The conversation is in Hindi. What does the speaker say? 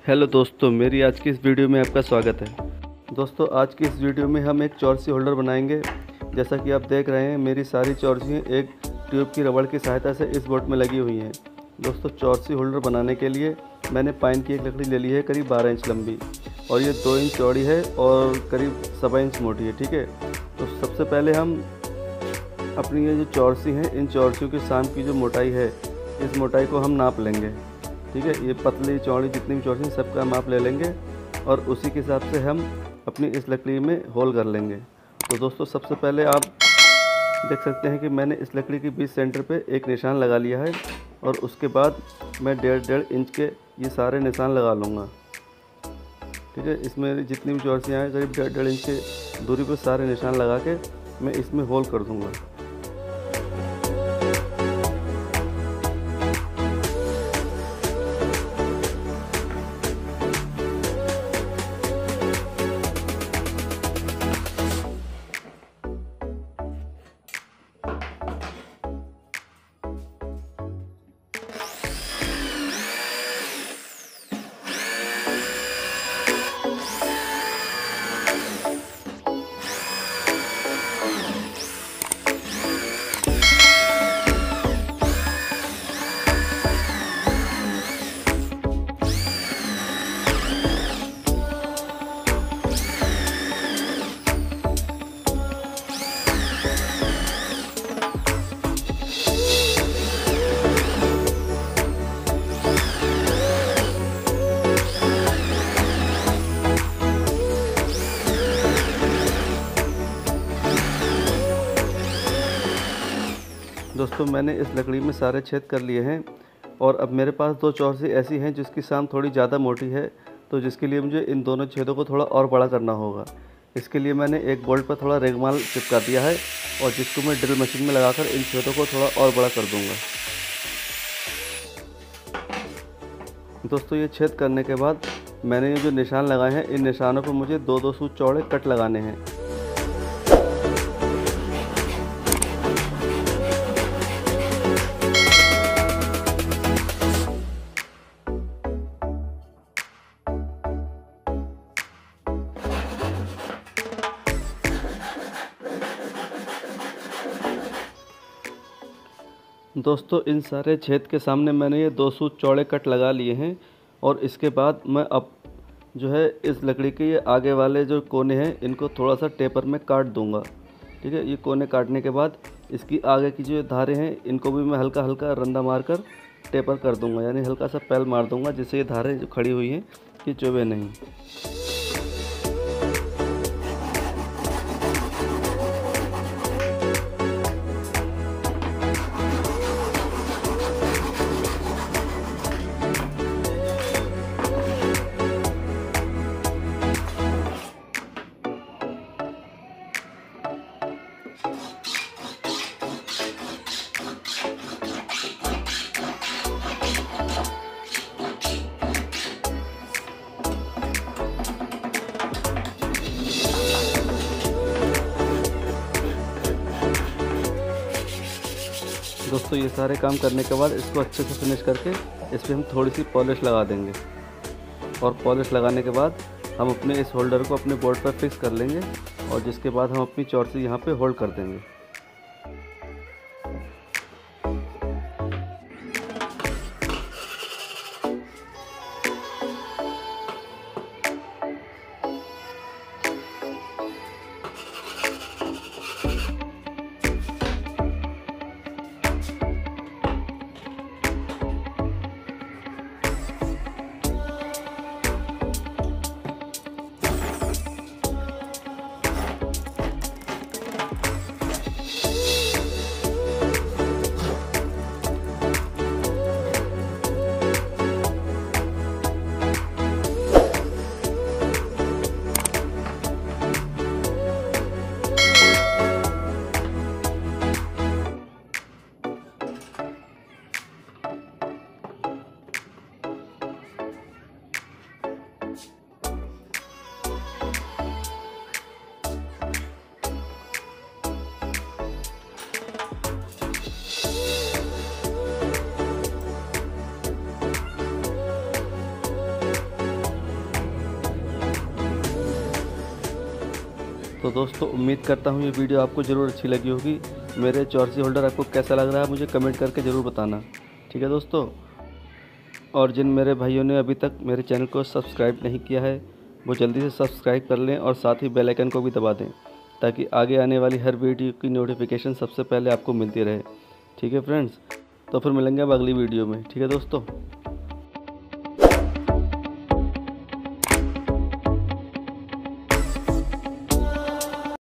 हेलो दोस्तों, मेरी आज की इस वीडियो में आपका स्वागत है। दोस्तों, आज की इस वीडियो में हम एक चौरसी होल्डर बनाएंगे। जैसा कि आप देख रहे हैं, मेरी सारी चौरसियाँ एक ट्यूब की रबड़ की सहायता से इस बोट में लगी हुई हैं। दोस्तों, चौरसी होल्डर बनाने के लिए मैंने पाइन की एक लकड़ी ले ली है, करीब 12 इंच लंबी, और ये 2 इंच चौड़ी है और करीब 7 इंच मोटी है। ठीक है, तो सबसे पहले हम अपनी ये जो चौरसी हैं, इन चौरसियों की शाम की जो मोटाई है, इस मोटाई को हम नाप लेंगे। ठीक है, ये पतली चौड़ी जितनी भी चौरसी सबका माप ले लेंगे और उसी के हिसाब से हम अपनी इस लकड़ी में होल कर लेंगे। तो दोस्तों, सबसे पहले आप देख सकते हैं कि मैंने इस लकड़ी के बीच सेंटर पे एक निशान लगा लिया है और उसके बाद मैं 1.5 इंच के ये सारे निशान लगा लूँगा। ठीक है, इसमें जितनी भी चौरसियाँ हैं, करीब 1.5 इंच के दूरी पर सारे निशान लगा के मैं इसमें होल कर दूँगा। दोस्तों, मैंने इस लकड़ी में सारे छेद कर लिए हैं और अब मेरे पास 2 चौरसी ऐसी हैं जिसकी शाम थोड़ी ज़्यादा मोटी है, तो जिसके लिए मुझे इन दोनों छेदों को थोड़ा और बड़ा करना होगा। इसके लिए मैंने एक बोल्ट पर थोड़ा रेगमाल चिपका दिया है और जिसको मैं ड्रिल मशीन में लगाकर इन छेदों को थोड़ा और बड़ा कर दूँगा। दोस्तों, ये छेद करने के बाद मैंने ये जो निशान लगाए हैं, इन निशानों पर मुझे 2-2 सूत चौड़े कट लगाने हैं। दोस्तों, इन सारे छेद के सामने मैंने ये 2 सूत चौड़े कट लगा लिए हैं और इसके बाद मैं अब जो है इस लकड़ी के ये आगे वाले जो कोने हैं, इनको थोड़ा सा टेपर में काट दूंगा। ठीक है, ये कोने काटने के बाद इसकी आगे की जो धारें हैं, इनको भी मैं हल्का हल्का रंदा मारकर टेपर कर दूंगा, यानी हल्का सा पैल मार दूंगा, जिससे ये धारें जो खड़ी हुई हैं ये चुभे नहीं। दोस्तों, ये सारे काम करने के बाद इसको अच्छे से फिनिश करके इस पर हम थोड़ी सी पॉलिश लगा देंगे और पॉलिश लगाने के बाद हम अपने इस होल्डर को अपने बोर्ड पर फिक्स कर लेंगे और जिसके बाद हम अपनी चौरसी यहाँ पे होल्ड कर देंगे। तो दोस्तों उम्मीद करता हूँ ये वीडियो आपको ज़रूर अच्छी लगी होगी। मेरे चॉर्सी होल्डर आपको कैसा लग रहा है मुझे कमेंट करके ज़रूर बताना, ठीक है दोस्तों। और जिन मेरे भाइयों ने अभी तक मेरे चैनल को सब्सक्राइब नहीं किया है वो जल्दी से सब्सक्राइब कर लें और साथ ही बेल आइकन को भी दबा दें, ताकि आगे आने वाली हर वीडियो की नोटिफिकेशन सबसे पहले आपको मिलती रहे। ठीक है फ्रेंड्स, तो फिर मिलेंगे अब अगली वीडियो में। ठीक है दोस्तों।